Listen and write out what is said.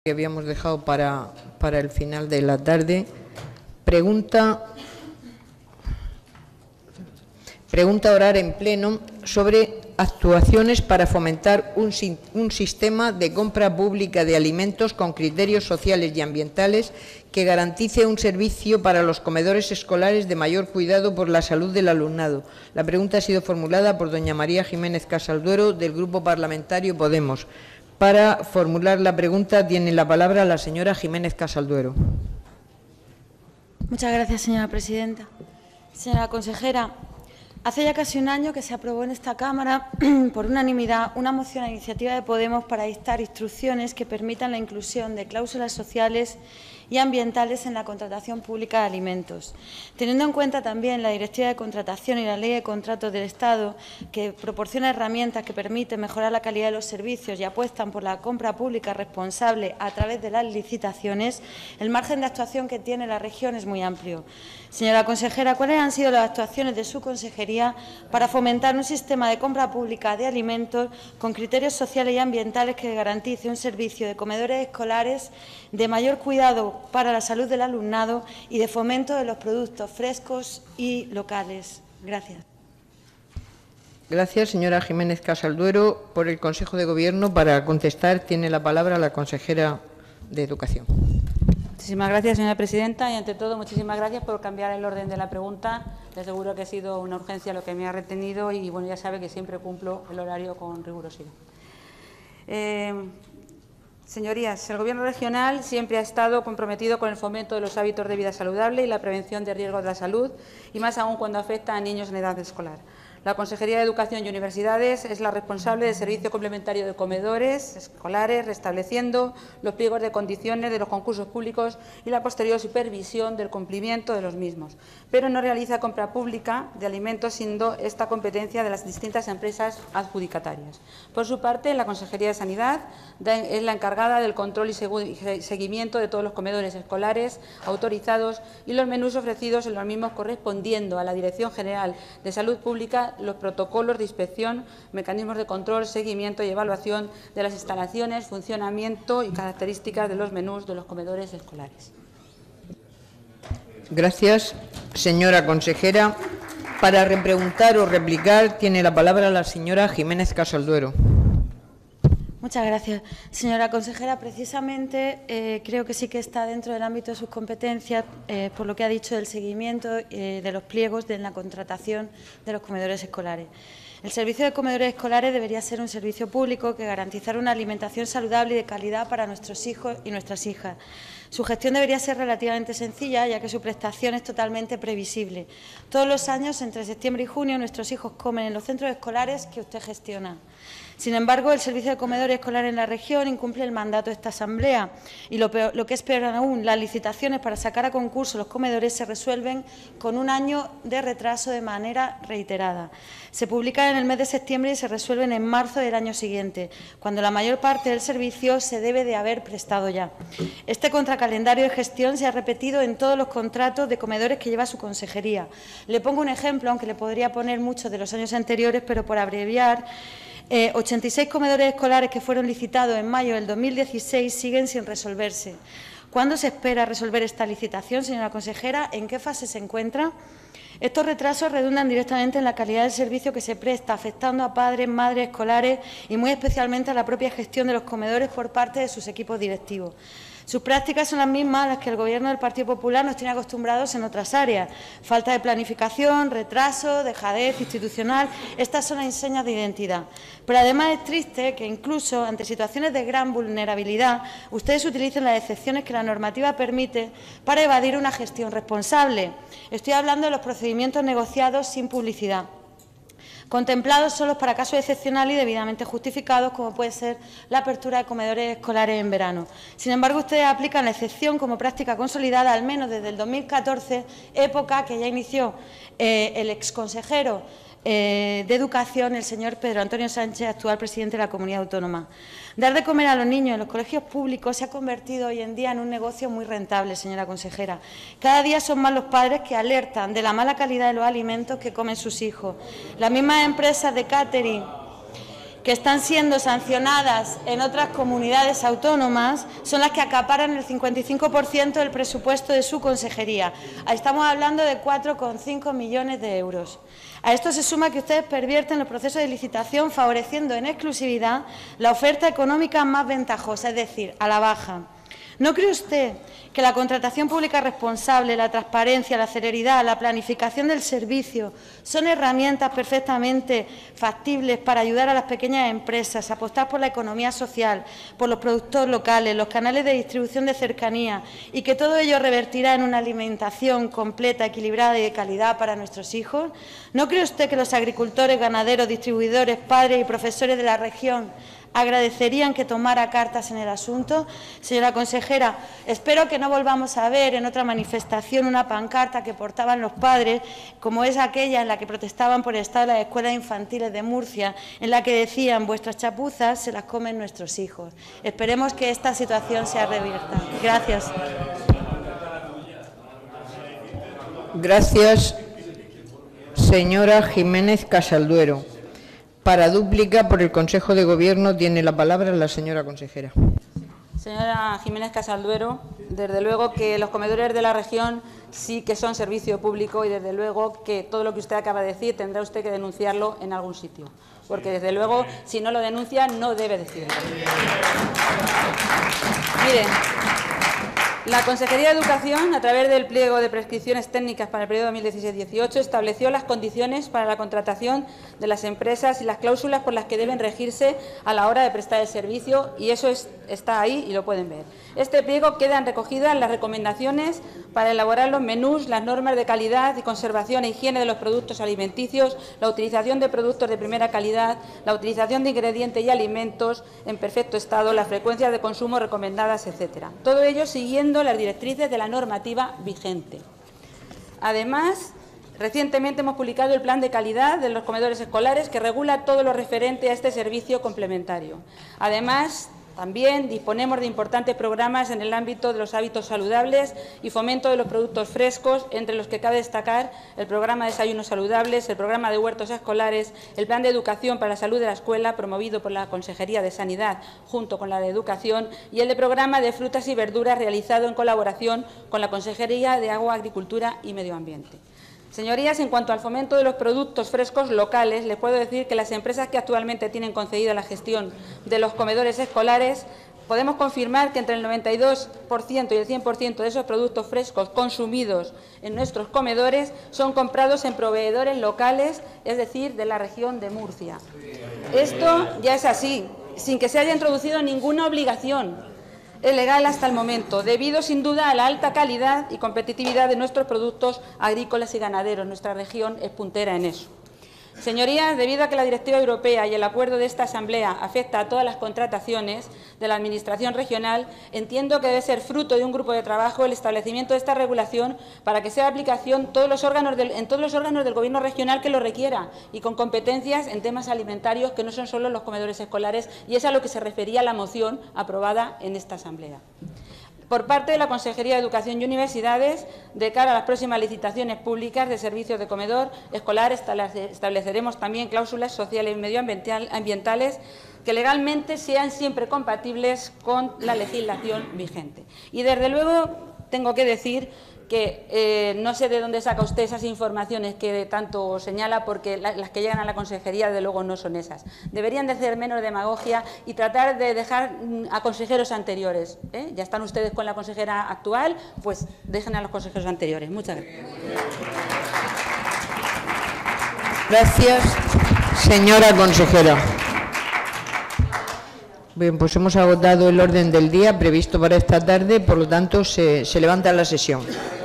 que habíamos dejado para el final de la tarde. Pregunta oral en pleno sobre actuaciones para fomentar un sistema de compra pública de alimentos con criterios sociales y ambientales que garantice un servicio para los comedores escolares de mayor cuidado por la salud del alumnado. La pregunta ha sido formulada por doña María Jiménez Casalduero, del Grupo Parlamentario Podemos. Para formular la pregunta tiene la palabra la señora Jiménez Casalduero. Muchas gracias, señora presidenta. Señora consejera, hace ya casi un año que se aprobó en esta Cámara, por unanimidad, una moción a iniciativa de Podemos para dictar instrucciones que permitan la inclusión de cláusulas sociales y ambientales en la contratación pública de alimentos. Teniendo en cuenta también la Directiva de Contratación y la Ley de Contratos del Estado, que proporciona herramientas que permiten mejorar la calidad de los servicios y apuestan por la compra pública responsable a través de las licitaciones, el margen de actuación que tiene la región es muy amplio. Señora consejera, ¿cuáles han sido las actuaciones de su consejería para fomentar un sistema de compra pública de alimentos con criterios sociales y ambientales que garantice un servicio de comedores escolares de mayor cuidado para la salud del alumnado y de fomento de los productos frescos y locales? Gracias. Gracias, señora Jiménez Casalduero. Por el Consejo de Gobierno, para contestar, tiene la palabra la consejera de Educación. Muchísimas gracias, señora presidenta, y ante todo muchísimas gracias por cambiar el orden de la pregunta. Le aseguro que ha sido una urgencia lo que me ha retenido y, bueno, ya sabe que siempre cumplo el horario con rigurosidad. Señorías, el Gobierno regional siempre ha estado comprometido con el fomento de los hábitos de vida saludable y la prevención de riesgos de la salud, y más aún cuando afecta a niños en edad escolar. La Consejería de Educación y Universidades es la responsable del servicio complementario de comedores escolares, restableciendo los pliegos de condiciones de los concursos públicos y la posterior supervisión del cumplimiento de los mismos, pero no realiza compra pública de alimentos, siendo esta competencia de las distintas empresas adjudicatarias. Por su parte, la Consejería de Sanidad es la encargada del control y seguimiento de todos los comedores escolares autorizados y los menús ofrecidos en los mismos, correspondiendo a la Dirección General de Salud Pública los protocolos de inspección, mecanismos de control, seguimiento y evaluación de las instalaciones, funcionamiento y características de los menús de los comedores escolares. Gracias, señora consejera. Para repreguntar o replicar tiene la palabra la señora Jiménez Casalduero. Muchas gracias. Señora consejera, precisamente creo que sí que está dentro del ámbito de sus competencias, por lo que ha dicho del seguimiento de los pliegos de la contratación de los comedores escolares. El servicio de comedores escolares debería ser un servicio público que garantizara una alimentación saludable y de calidad para nuestros hijos y nuestras hijas. Su gestión debería ser relativamente sencilla, ya que su prestación es totalmente previsible. Todos los años, entre septiembre y junio, nuestros hijos comen en los centros escolares que usted gestiona. Sin embargo, el servicio de comedores escolares en la región incumple el mandato de esta Asamblea y lo que es peor aún, las licitaciones para sacar a concurso los comedores se resuelven con un año de retraso de manera reiterada. Se publican en el mes de septiembre y se resuelven en marzo del año siguiente, cuando la mayor parte del servicio se debe de haber prestado ya. Este contracalendario de gestión se ha repetido en todos los contratos de comedores que lleva su consejería. Le pongo un ejemplo, aunque le podría poner muchos de los años anteriores, pero por abreviar, 86 comedores escolares que fueron licitados en mayo del 2016 siguen sin resolverse. ¿Cuándo se espera resolver esta licitación, señora consejera? ¿En qué fase se encuentra? Estos retrasos redundan directamente en la calidad del servicio que se presta, afectando a padres, madres escolares y muy especialmente a la propia gestión de los comedores por parte de sus equipos directivos. Sus prácticas son las mismas a las que el Gobierno del Partido Popular nos tiene acostumbrados en otras áreas. Falta de planificación, retraso, dejadez institucional. Estas son las enseñas de identidad. Pero además es triste que incluso ante situaciones de gran vulnerabilidad ustedes utilicen las excepciones que la normativa permite para evadir una gestión responsable. Estoy hablando de los procedimientos negociados sin publicidad, contemplados solo para casos excepcionales y debidamente justificados, como puede ser la apertura de comedores escolares en verano. Sin embargo, ustedes aplican la excepción como práctica consolidada, al menos desde el 2014, época que ya inició el exconsejero de Educación, el señor Pedro Antonio Sánchez, actual presidente de la Comunidad Autónoma. Dar de comer a los niños en los colegios públicos se ha convertido hoy en día en un negocio muy rentable, señora consejera. Cada día son más los padres que alertan de la mala calidad de los alimentos que comen sus hijos. Las mismas empresas de catering que están siendo sancionadas en otras comunidades autónomas son las que acaparan el 55% del presupuesto de su consejería. Estamos hablando de 4,5 millones de euros. A esto se suma que ustedes pervierten los procesos de licitación favoreciendo en exclusividad la oferta económica más ventajosa, es decir, a la baja. ¿No cree usted que la contratación pública responsable, la transparencia, la celeridad, la planificación del servicio son herramientas perfectamente factibles para ayudar a las pequeñas empresas, apostar por la economía social, por los productores locales, los canales de distribución de cercanía y que todo ello revertirá en una alimentación completa, equilibrada y de calidad para nuestros hijos? ¿No cree usted que los agricultores, ganaderos, distribuidores, padres y profesores de la región agradecerían que tomara cartas en el asunto? Señora consejera, espero que no volvamos a ver en otra manifestación una pancarta que portaban los padres, como es aquella en la que protestaban por el estado de las escuelas infantiles de Murcia, en la que decían: vuestras chapuzas se las comen nuestros hijos. Esperemos que esta situación se revierta. Gracias. Gracias, señora Jiménez Casalduero. Para dúplica, por el Consejo de Gobierno, tiene la palabra la señora consejera. Señora Jiménez Casalduero, desde luego que los comedores de la región sí que son servicio público y desde luego que todo lo que usted acaba de decir tendrá usted que denunciarlo en algún sitio, porque desde luego si no lo denuncia no debe decirlo. Mire, la Consejería de Educación, a través del pliego de prescripciones técnicas para el periodo 2016-18, estableció las condiciones para la contratación de las empresas y las cláusulas por las que deben regirse a la hora de prestar el servicio, y eso está ahí y lo pueden ver. Este pliego quedan recogidas las recomendaciones para elaborar los menús, las normas de calidad y conservación e higiene de los productos alimenticios, la utilización de productos de primera calidad, la utilización de ingredientes y alimentos en perfecto estado, las frecuencias de consumo recomendadas, etcétera. Todo ello siguiendo las directrices de la normativa vigente. Además, recientemente hemos publicado el Plan de Calidad de los Comedores Escolares, que regula todo lo referente a este servicio complementario. Además, también disponemos de importantes programas en el ámbito de los hábitos saludables y fomento de los productos frescos, entre los que cabe destacar el programa de desayunos saludables, el programa de huertos escolares, el plan de educación para la salud de la escuela, promovido por la Consejería de Sanidad junto con la de Educación, y el de programa de frutas y verduras, realizado en colaboración con la Consejería de Agua, Agricultura y Medio Ambiente. Señorías, en cuanto al fomento de los productos frescos locales, les puedo decir que las empresas que actualmente tienen concedida la gestión de los comedores escolares, podemos confirmar que entre el 92% y el 100% de esos productos frescos consumidos en nuestros comedores son comprados en proveedores locales, es decir, de la región de Murcia. Esto ya es así, sin que se haya introducido ninguna obligación legal hasta el momento, debido sin duda a la alta calidad y competitividad de nuestros productos agrícolas y ganaderos. Nuestra región es puntera en eso. Señorías, debido a que la Directiva Europea y el acuerdo de esta Asamblea afecta a todas las contrataciones de la Administración regional, entiendo que debe ser fruto de un grupo de trabajo el establecimiento de esta regulación para que sea de aplicación en todos los órganos del Gobierno regional que lo requiera y con competencias en temas alimentarios que no son solo los comedores escolares, y es a lo que se refería la moción aprobada en esta Asamblea. Por parte de la Consejería de Educación y Universidades, de cara a las próximas licitaciones públicas de servicios de comedor escolar, estableceremos también cláusulas sociales y medioambientales que legalmente sean siempre compatibles con la legislación vigente. Y, desde luego, tengo que decir que no sé de dónde saca usted esas informaciones que tanto señala, porque las que llegan a la consejería, de luego, no son esas. Deberían de hacer menos demagogia y tratar de dejar a consejeros anteriores. Ya están ustedes con la consejera actual, pues dejen a los consejeros anteriores. Muchas gracias. Gracias, señora consejera. Bien, pues hemos agotado el orden del día previsto para esta tarde, por lo tanto se levanta la sesión.